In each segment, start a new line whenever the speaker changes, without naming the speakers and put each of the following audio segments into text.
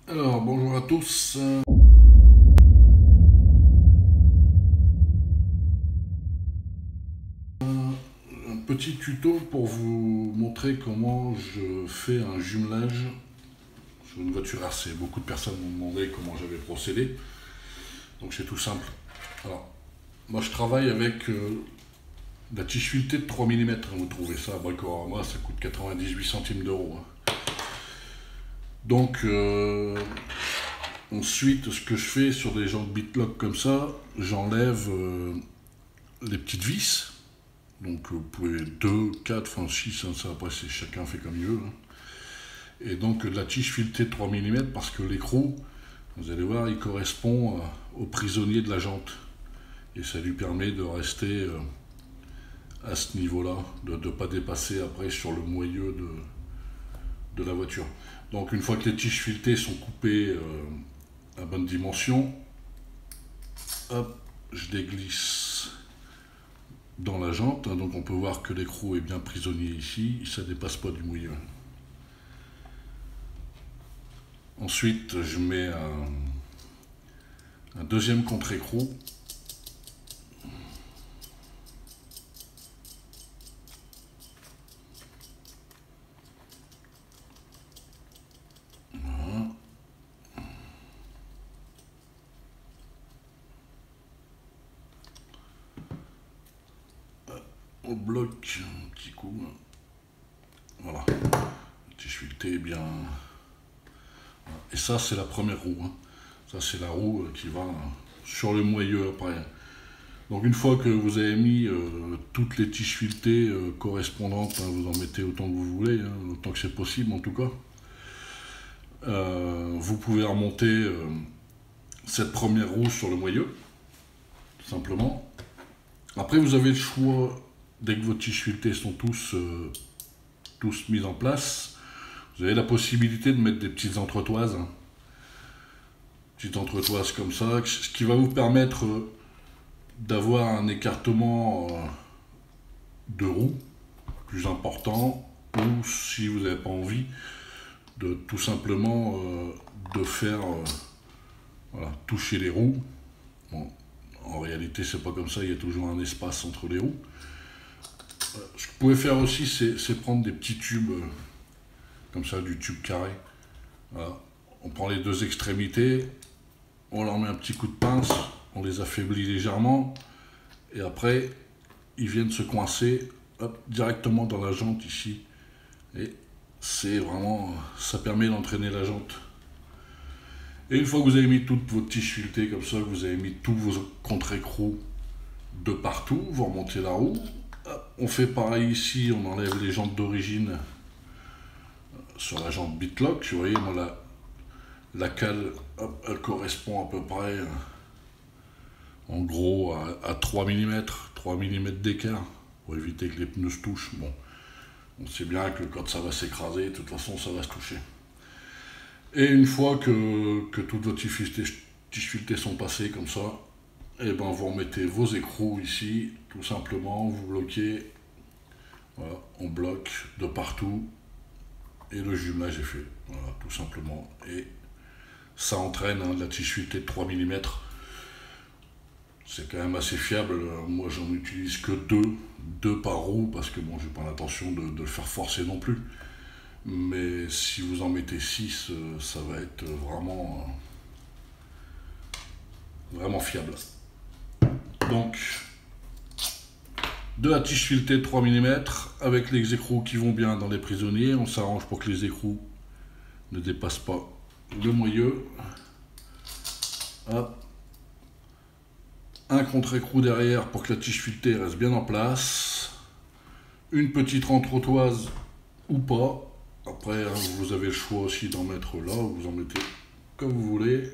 Alors, bonjour à tous. Un petit tuto pour vous montrer comment je fais un jumelage sur une voiture RC. Beaucoup de personnes m'ont demandé comment j'avais procédé. Donc c'est tout simple. Alors, moi je travaille avec la tige filetée de 3 mm. Vous trouvez ça à Bricorama, ça coûte 98 centimes d'euros. Donc, ensuite, ce que je fais sur des jantes bitlock comme ça, j'enlève les petites vis. Donc vous pouvez 2, 4, enfin 6, hein, ça après chacun fait comme il veut. Hein. Et donc la tige filetée de 3 mm parce que l'écrou, vous allez voir, il correspond au prisonnier de la jante. Et ça lui permet de rester à ce niveau-là, de ne pas dépasser après sur le moyeu de la voiture. Donc une fois que les tiges filetées sont coupées à bonne dimension, hop, je déglisse dans la jante, hein, donc on peut voir que l'écrou est bien prisonnier ici, ça ne dépasse pas du moyeu. Ensuite, je mets un deuxième contre-écrou. Voilà. On bloque un petit coup. Voilà. La tige filetée est bien. Et ça, c'est la première roue. Hein. Ça, c'est la roue qui va sur le moyeu après. Donc, une fois que vous avez mis toutes les tiges filetées correspondantes, hein, vous en mettez autant que vous voulez, hein, autant que c'est possible en tout cas. Vous pouvez remonter cette première roue sur le moyeu, tout simplement. Après, vous avez le choix, dès que vos tiges filetées sont tous mises en place, vous avez la possibilité de mettre des petites entretoises. Hein. Petites entretoises comme ça, ce qui va vous permettre d'avoir un écartement de roue plus important, ou si vous n'avez pas envie, de tout simplement de faire voilà, toucher les roues. Bon, en réalité, c'est pas comme ça, il y a toujours un espace entre les roues. Ce que vous pouvez faire aussi, c'est prendre des petits tubes, comme ça, du tube carré. Voilà. On prend les deux extrémités, on leur met un petit coup de pince, on les affaiblit légèrement, et après, ils viennent se coincer hop, directement dans la jante ici. Et c'est vraiment, ça permet d'entraîner la jante. Et une fois que vous avez mis toutes vos tiges filetées comme ça, que vous avez mis tous vos contre-écrous de partout, vous remontez la roue. On fait pareil ici, on enlève les jantes d'origine sur la jante bitlock. Vous voyez, moi la cale, hop, elle correspond à peu près, en gros, à 3 mm d'écart, pour éviter que les pneus se touchent. Bon, on sait bien que quand ça va s'écraser, de toute façon, ça va se toucher. Et une fois que toutes vos tiges filetées sont passées comme ça, et ben vous remettez vos écrous ici, tout simplement, vous bloquez, voilà, on bloque de partout, et le jumelage est fait, voilà, tout simplement. Et ça entraîne hein, de la tige filetée de 3 mm. C'est quand même assez fiable, moi j'en utilise que 2 par roue, parce que bon, j'ai pas l'intention de le faire forcer non plus. Mais si vous en mettez 6, ça va être vraiment fiable. Donc, de la tige filetée de 3 mm, avec les écrous qui vont bien dans les prisonniers, on s'arrange pour que les écrous ne dépassent pas le moyeu. Hop. Un contre-écrou derrière pour que la tige filetée reste bien en place. Une petite entretoise ou pas. Après, hein, vous avez le choix aussi d'en mettre là, ou vous en mettez comme vous voulez.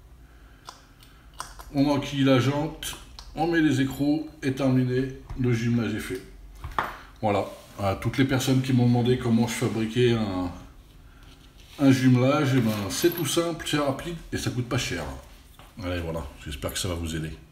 On enquille la jante, on met les écrous et terminé, le jumelage est fait. Voilà, à toutes les personnes qui m'ont demandé comment je fabriquais un jumelage, eh ben, c'est tout simple, c'est rapide et ça coûte pas cher. Allez, voilà, j'espère que ça va vous aider.